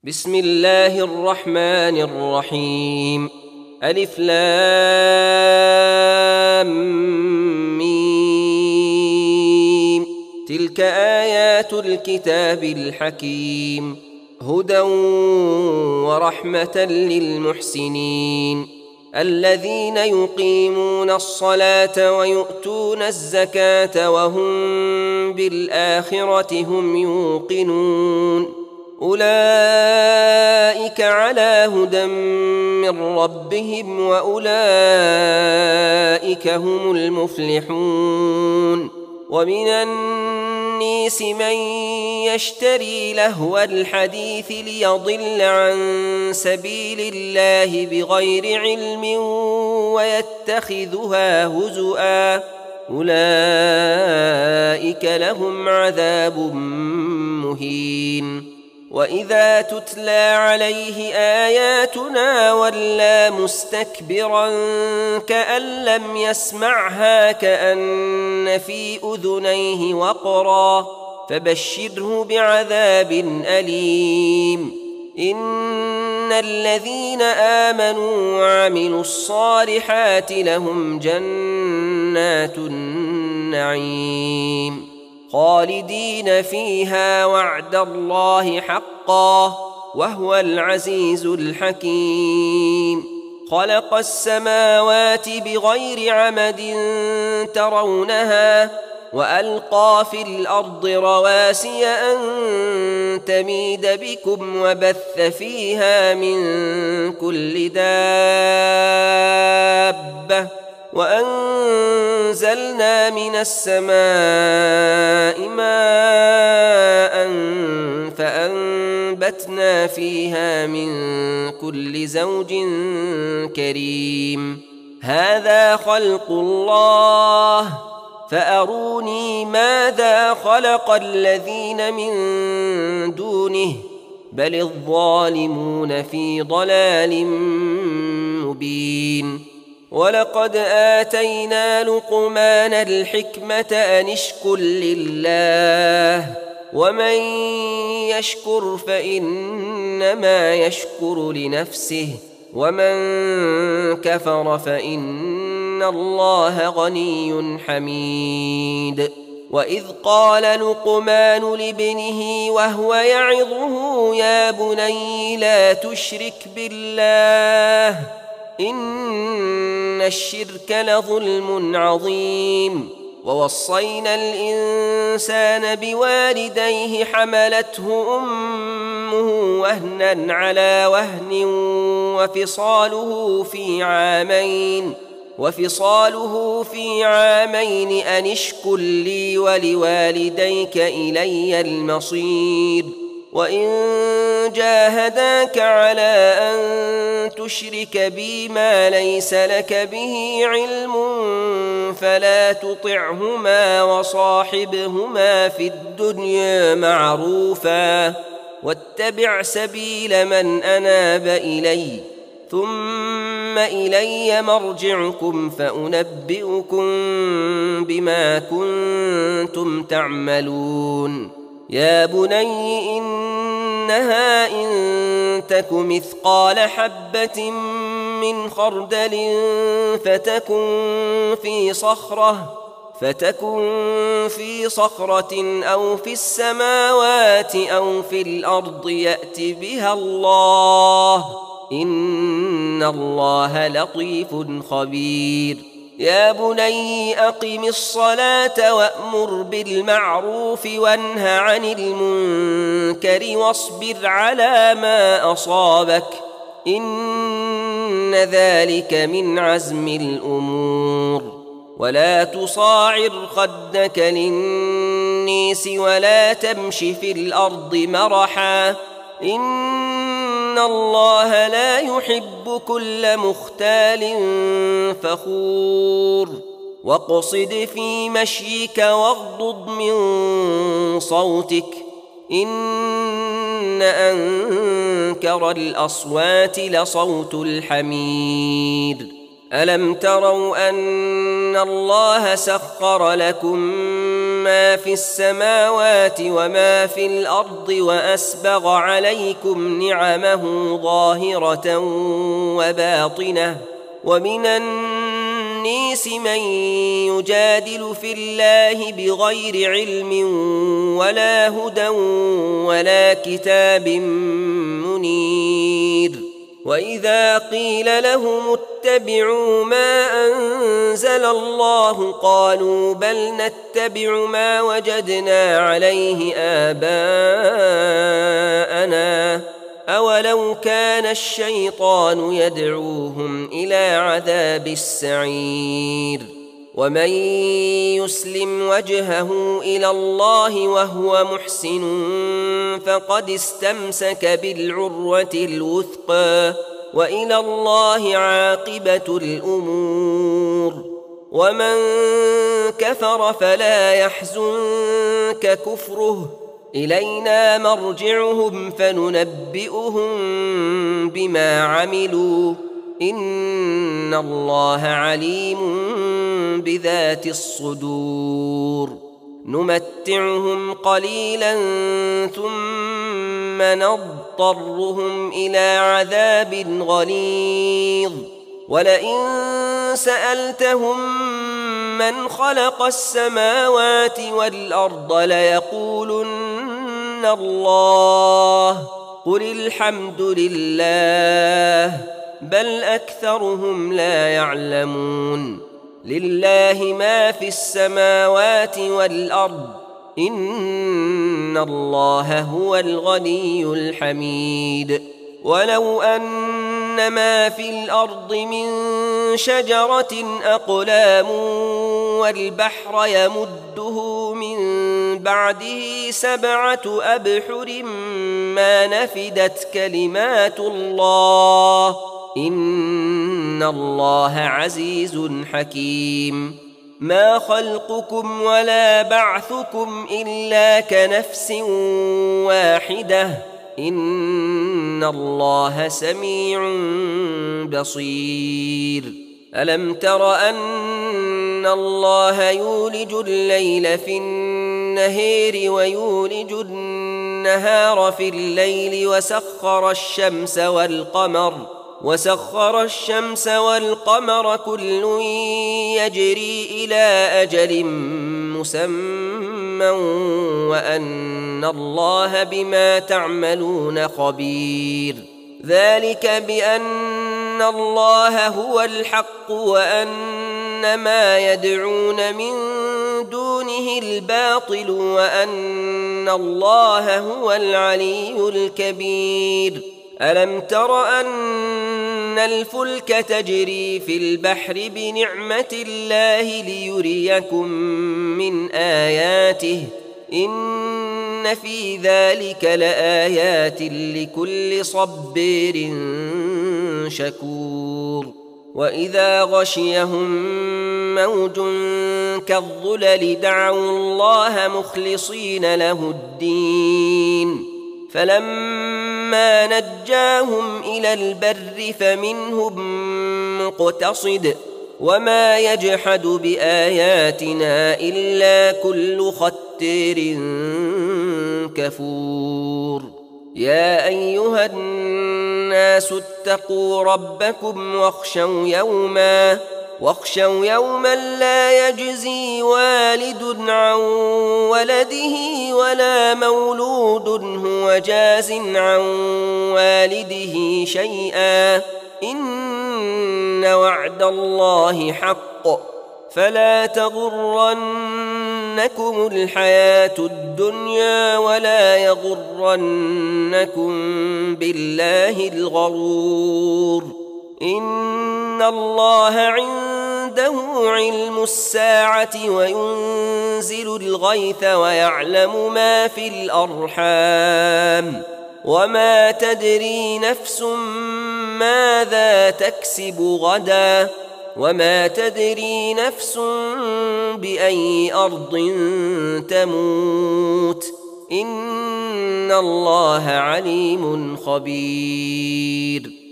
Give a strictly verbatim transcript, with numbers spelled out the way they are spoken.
بسم الله الرحمن الرحيم. ألف لام ميم. تلك آيات الكتاب الحكيم، هدى ورحمة للمحسنين الذين يقيمون الصلاة ويؤتون الزكاة وهم بالآخرة هم يوقنون. أولئك على هدى من ربهم وأولئك هم المفلحون. ومن الناس من يشتري لهو الحديث ليضل عن سبيل الله بغير علم ويتخذها هزؤا، أولئك لهم عذاب مهين. وإذا تتلى عليه آياتنا ولى مستكبرا كأن لم يسمعها كأن في أذنيه وقرا، فبشره بعذاب أليم. إن الذين آمنوا وعملوا الصالحات لهم جنات النعيم خالدين فيها وعد الله حقا وهو العزيز الحكيم. خلق السماوات بغير عمد ترونها وألقى في الأرض رواسي أن تميد بكم وبث فيها من كل دابة وأنزلنا من السماء ماء فأنبتنا فيها من كل زوج كريم. هذا خلق الله فأروني ماذا خلق الذين من دونه بل الظالمون في ضلال مبين. ولقد آتينا لقمان الحكمة أن اشكر لله ومن يشكر فإنما يشكر لنفسه ومن كفر فإن الله غني حميد. وإذ قال لقمان لابنه وهو يعظه يا بني لا تشرك بالله إن الشرك لظلم عظيم. ووصينا الإنسان بوالديه حملته أمه وهنا على وهن وفصاله في عامين وفصاله في عامين أن اشكر لي ولوالديك إلي المصير. وإن جاهداك على أن تشرك بي ما ليس لك به علم فلا تطعهما وصاحبهما في الدنيا معروفا واتبع سبيل من أناب إلي ثم إلي مرجعكم فأنبئكم بما كنتم تعملون. يا بني إنها إن تك مثقال حبة من خردل فتكن في صخرة فتكن في صخرة أو في السماوات أو في الأرض يأت بها الله إن الله لطيف خبير. يا بني أقم الصلاة وأمر بالمعروف وانه عن المنكر واصبر على ما أصابك إن ذلك من عزم الأمور. ولا تصاعر خدك للناس ولا تمش في الأرض مرحا إن الله لا يحب كل مختال فخور. واقصد في مشيك واغضض من صوتك إن أنكر الأصوات لصوت الحمير. ألم تروا أن الله سخر لكم ما في السماوات وما في الأرض وأسبغ عليكم نعمه ظاهرة وباطنة ومن الناس من يجادل في الله بغير علم ولا هدى ولا كتاب منير وإذا قيل لهم اتبعوا ما أنزل الله قالوا بل نتبع ما وجدنا عليه آباءنا أولو كان الشيطان يدعوهم إلى عذاب السعير ومن يسلم وجهه إلى الله وهو محسن فقد استمسك بالعروة الوثقى وإلى الله عاقبة الأمور ومن كفر فلا يحزنك كفره إلينا مرجعهم فننبئهم بما عملوا إن الله عليم بذات الصدور نمتعهم قليلا ثم نضطرهم إلى عذاب غليظ ولئن سألتهم من خلق السماوات والأرض ليقولن الله قل الحمد لله بل أكثرهم لا يعلمون لله ما في السماوات والأرض إن الله هو الغني الحميد ولو أن ما في الأرض من شجرة أقلام والبحر يمده من بعده سبعة أبحر ما نفدت كلمات الله إن الله عزيز حكيم ما خلقكم ولا بعثكم إلا كنفس واحدة إن الله سميع بصير ألم تر أن الله يولج الليل في النهار ويولج النهار في الليل وسخر الشمس والقمر وسخر الشمس والقمر كل يجري إلى أجل مسمى وأن الله بما تعملون خبير ذلك بأن الله هو الحق وأن ما يدعون من دونه الباطل وأن الله هو العلي الكبير ألم تر أن الفلك تجري في البحر بنعمة الله ليريكم من آياته إن في ذلك لآيات لكل صبير شكور وإذا غشيهم موج كالظلل دعوا الله مخلصين له الدين فلما نجاهم إلى البر فمنهم مقتصد وما يجحد بآياتنا إلا كل ختير كفور يا أيها الناس اتقوا ربكم واخشوا يوما واخشوا يوما لا يجزي والد عن ولده ولا مولود هو جاز عن والده شيئا إن وعد الله حق فلا تغرنكم الحياة الدنيا ولا يغرنكم بالله الغرور إن الله عنده علم الساعة وينزل الغيث ويعلم ما في الأرحام وما تدري نفس ماذا تكسب غدا وما تدري نفس بأي أرض تموت إن الله عليم خبير